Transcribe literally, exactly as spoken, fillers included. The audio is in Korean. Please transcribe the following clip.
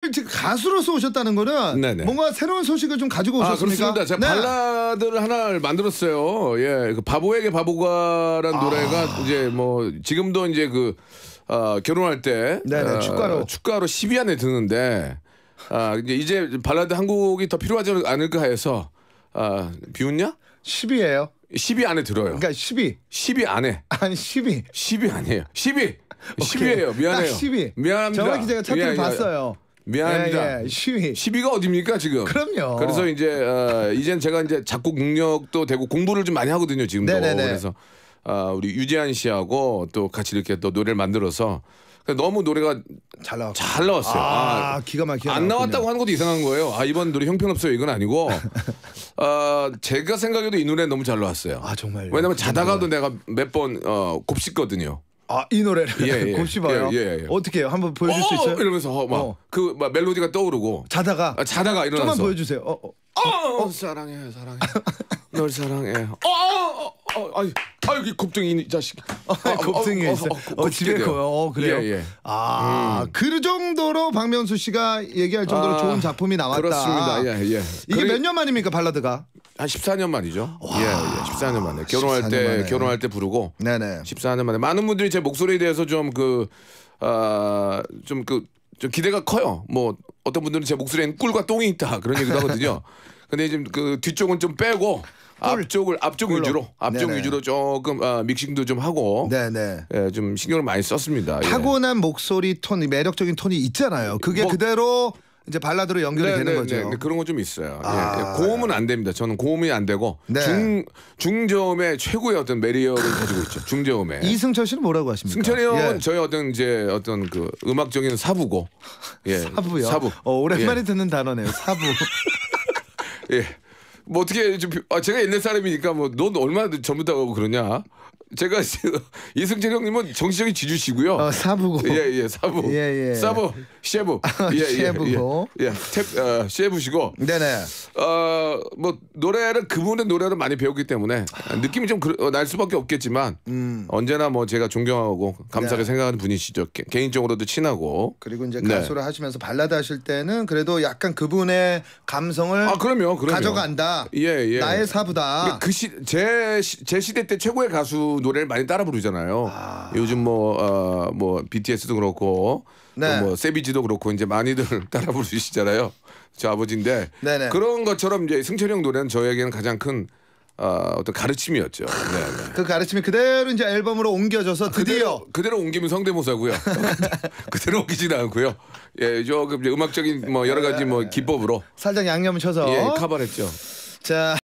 오늘 지금 가수로서 오셨다는 거는 네네. 뭔가 새로운 소식을 좀 가지고 오셨습니까? 아, 그렇습니다. 제가 네. 발라드를 하나를 만들었어요. 예, 그 바보에게 바보가란 아. 노래가 이제 뭐 지금도 이제 그 어, 결혼할 때 네네, 어, 축가로 축가로 십 위 안에 드는데 아, 이제 이제 발라드 한 곡이 더 필요하지 않을까 해서 아, 비웃냐? 십 위예요. 십 위 안에 들어요. 그러니까 십 위. 십 위 안에. 아니 십 위. 십 위 아니에요. 십 위. 십 위예요. 미안해요. 십 위. 미안합니다. 정확히 제가 차트를 예, 봤어요. 미안합니다. 예, 예. 십 위. 십 위가 어딥니까 지금? 그럼요. 그래서 이제 어, 이젠 제가 이제 작곡 능력도 되고 공부를 좀 많이 하거든요 지금도. 네네네. 그래서 어, 우리 유재한 씨하고 또 같이 이렇게 또 노래를 만들어서 너무 노래가 잘, 나왔... 잘 나왔어요. 아, 아 기가 막히게 안 나왔다고 하는 것도 이상한 거예요. 아 이번 노래 형편없어요 이건 아니고 어, 제가 생각해도 이 노래 너무 잘 나왔어요. 아 정말요? 왜냐면 자다가도 내가 몇 번 어, 곱씹거든요. 아 이 노래를 예, 예. 곱씹어요? 예, 예, 예. 어떻게 해요? 한번 보여줄 어, 수 있어요? 이러면서 막 그 막 멜로디가 떠오르고 자다가 아, 자다가 일어나서 좀만 보여주세요. 어, 어. 어, 어, 사랑해 사랑해 널 사랑해. 어, 어, 어, 아유, 아유, 이 겁쟁이 이 자식. 어, 겁쟁이에 있어. 어, 어, 어, 집에 거요. 어, 그래요. 예, 예. 아, 음. 그 정도로 박명수 씨가 얘기할 정도로 아, 좋은 작품이 나왔다. 그렇습니다. 예, 예. 이게 몇 년 만입니까 발라드가? 한 십사 년 만이죠. 와, 예, 예. 십사 년 만에. 결혼할 때 만에. 결혼할 때 부르고. 네네. 십사 년 만에 많은 분들이 제 목소리에 대해서 좀 그 아, 좀 그 좀 기대가 커요. 뭐 어떤 분들은 제 목소리에는 꿀과 똥이 있다 그런 얘기도 하거든요. 근데 지금 그 뒤쪽은 좀 빼고 앞쪽을 앞쪽 꿀로. 위주로 앞쪽 네네. 위주로 조금 아, 믹싱도 좀 하고 네네. 예, 좀 신경을 많이 썼습니다. 타고난 예. 목소리 톤, 매력적인 톤이 있잖아요. 그게 뭐, 그대로 이제 발라드로 연결이 네, 되는 네, 거죠. 네, 네, 그런 건 좀 있어요. 아, 예, 고음은 안 됩니다. 저는 고음이 안 되고 네. 중 중저음의 최고의 어떤 매력을 가지고 있죠. 중저음에. 이승철 씨는 뭐라고 하십니까? 승철이 형은 예. 저희 어떤 이제 어떤 그 음악적인 사부고. 예. 사부요. 사부. 어, 오랜만에 예. 듣는 단어네요. 사부. 예. 뭐 어떻게 좀 아, 제가 옛날 사람이니까 뭐 넌 얼마나 젊다고 그러냐. 제가 이승철 형님은 정치적인 지주시고요. 어, 사부고. 예예 예, 사부. 예, 예. 사부 셰프. 예, 셰프고. 예, 예, 예. 탭, 어, 셰프시고. 네네. 어뭐 노래를 그분의 노래를 많이 배웠기 때문에 느낌이 좀 날 수밖에 없겠지만 음. 언제나 뭐 제가 존경하고 감사하게 네. 생각하는 분이시죠. 개, 개인적으로도 친하고. 그리고 이제 가수를 네. 하시면서 발라드 하실 때는 그래도 약간 그분의 감성을 아 그럼요, 그럼요. 가져간다. 예, 예. 나의 사부다. 그 시 제 제 시대 때 최고의 가수 노래를 많이 따라 부르잖아요. 아... 요즘 뭐 어, 뭐 비티에스도 그렇고 네. 또 뭐 세비지도 그렇고 이제 많이들 따라 부르시잖아요. 저 아버지인데 네네. 그런 것처럼 이제 승철이 형 노래는 저에게는 가장 큰 어, 어떤 가르침이었죠. 네, 네. 그 가르침이 그대로 이제 앨범으로 옮겨져서 드디어 그대로, 그대로 옮기면 성대모사고요. 그대로 옮기지는 않고요. 예, 조금 음악적인 뭐 여러 가지 뭐 기법으로 살짝 양념을 쳐서 예, 커버했죠. 자.